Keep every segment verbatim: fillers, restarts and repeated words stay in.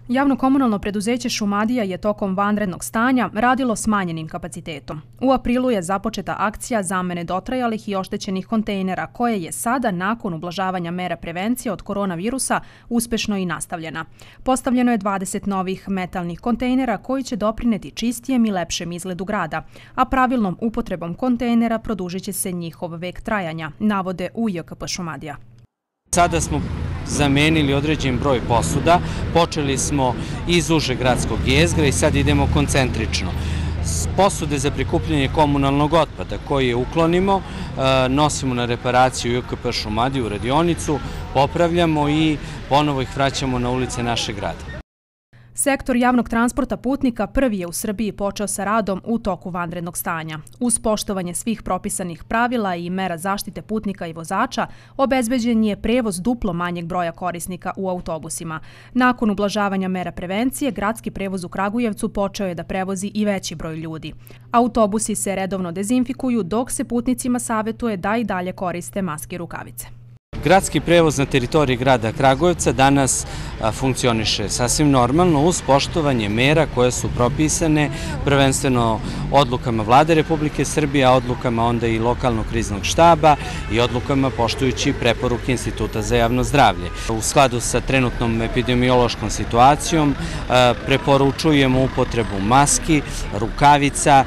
Javno-komunalno preduzeće Šumadija je tokom vanrednog stanja radilo smanjenim kapacitetom. U aprilu je započeta akcija zamene dotrajalih i oštećenih kontejnera, koja je sada, nakon ublažavanja mera prevencije od koronavirusa, uspešno i nastavljena. Postavljeno je dvadeset novih metalnih kontejnera koji će doprineti čistijem i lepšem izgledu grada, a pravilnom upotrebom kontejnera produžit će se njihov vek trajanja, navode u J K P Šumadija. Sada smo zamenili određen broj posuda, počeli smo iz užeg gradskog jezgra i sad idemo koncentrično. Posude za prikupljanje komunalnog otpada koje uklonimo, nosimo na reparaciju u J K P Šumadiju u radionicu, popravljamo i ponovo ih vraćamo na ulice našeg grada. Sektor javnog transporta putnika prvi je u Srbiji počeo sa radom u toku vanrednog stanja. Uz poštovanje svih propisanih pravila i mera zaštite putnika i vozača, obezbeđen je prevoz duplo manjeg broja korisnika u autobusima. Nakon ublažavanja mera prevencije, gradski prevoz u Kragujevcu počeo je da prevozi i veći broj ljudi. Autobusi se redovno dezinfikuju, dok se putnicima savetuje da i dalje koriste maske i rukavice. Gradski prevoz na teritoriji grada Kragujevca danas funkcioniše sasvim normalno uz poštovanje mera koje su propisane prvenstveno odlukama Vlade Republike Srbije, a odlukama onda i lokalnog kriznog štaba i odlukama poštujući preporuke Instituta za javno zdravlje. U skladu sa trenutnom epidemiološkom situacijom preporučujemo upotrebu maski, rukavica,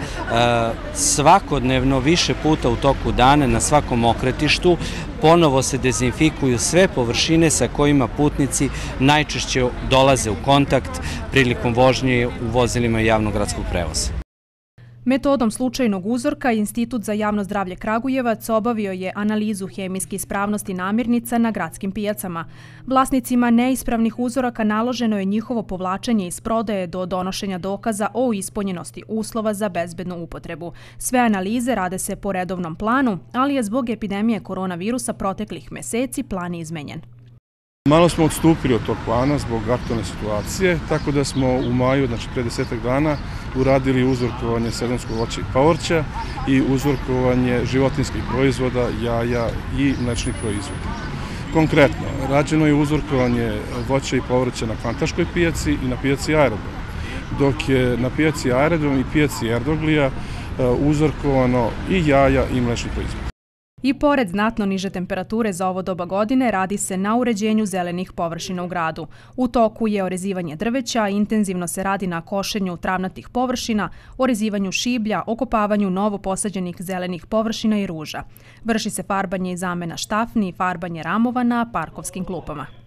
svakodnevno više puta u toku dana na svakom okretištu ponovo se dezinfikuju sve površine sa kojima putnici najčešće dolaze u kontakt prilikom vožnje u vozilima javnog gradskog prevoza. Metodom slučajnog uzorka Institut za javno zdravlje Kragujevac obavio je analizu hemijske ispravnosti namirnica na gradskim pijacama. Vlasnicima neispravnih uzoraka naloženo je njihovo povlačenje iz prodaje do donošenja dokaza o ispunjenosti uslova za bezbednu upotrebu. Sve analize rade se po redovnom planu, ali je zbog epidemije koronavirusa proteklih meseci plan izmenjen. Malo smo odstupili od tog plana zbog aktualne situacije, tako da smo u maju, znači pre desetak dana, uradili uzorkovanje sezonskog voća i povrća i uzorkovanje životinjskih proizvoda, jaja i mlečnih proizvoda. Konkretno, rađeno je uzorkovanje voća i povrća na Kvantaškoj pijaci i na pijaci Aerodrom, dok je na pijaci Aerodrom i pijaci Erdoglija uzorkovano i jaja i mlečnih proizvoda. I pored znatno niže temperature za ovo doba godine, radi se na uređenju zelenih površina u gradu. U toku je orezivanje drveća, intenzivno se radi na košenju travnatih površina, orezivanju šiblja, okopavanju novo posađenih zelenih površina i ruža. Vrši se farbanje i zamena štafni i farbanje ramova na parkovskim klupama.